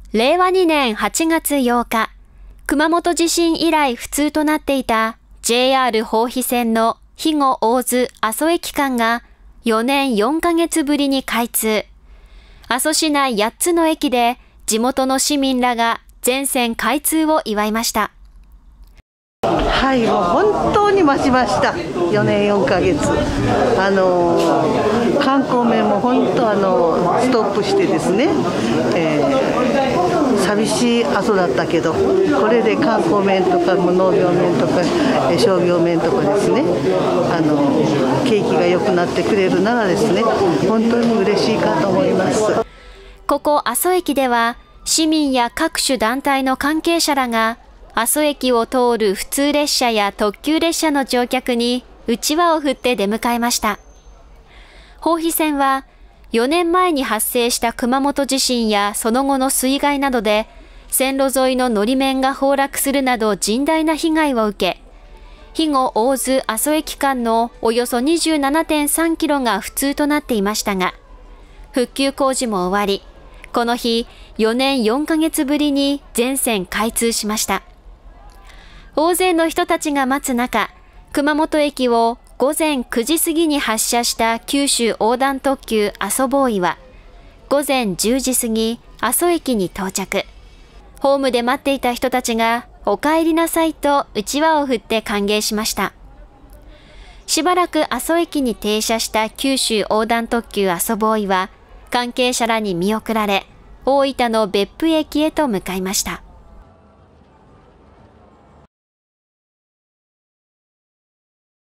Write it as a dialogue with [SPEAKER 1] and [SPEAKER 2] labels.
[SPEAKER 1] 令和2年8月8日、熊本地震以来不通となっていた JR 豊肥線の肥後大津阿蘇駅間が4年4ヶ月ぶりに開通。阿蘇市内8つの駅で地元の市民らが全線開通を祝いました。
[SPEAKER 2] はい、もう本当に待ちました。4年4ヶ月。観光面も本当ストップしてですね、寂しい阿蘇だったけど、これで観光面とか農業面とか商業面とかですね、景気が良くなってくれるならですね、本当に嬉しいかと思います。
[SPEAKER 1] ここ阿蘇駅では、市民や各種団体の関係者らが阿蘇駅を通る普通列車や特急列車の乗客にうちわを振って出迎えました。豊肥線は4年前に発生した熊本地震やその後の水害などで線路沿いののり面が崩落するなど甚大な被害を受け、肥後大津阿蘇駅間のおよそ 27.3 キロが不通となっていましたが、復旧工事も終わり、この日4年4ヶ月ぶりに全線開通しました。大勢の人たちが待つ中、熊本駅を午前9時過ぎに発車した九州横断特急阿蘇ボーイは、午前10時過ぎ、阿蘇駅に到着。ホームで待っていた人たちが、お帰りなさいとうちわを振って歓迎しました。しばらく阿蘇駅に停車した九州横断特急阿蘇ボーイは、関係者らに見送られ、大分の別府駅へと向かいました。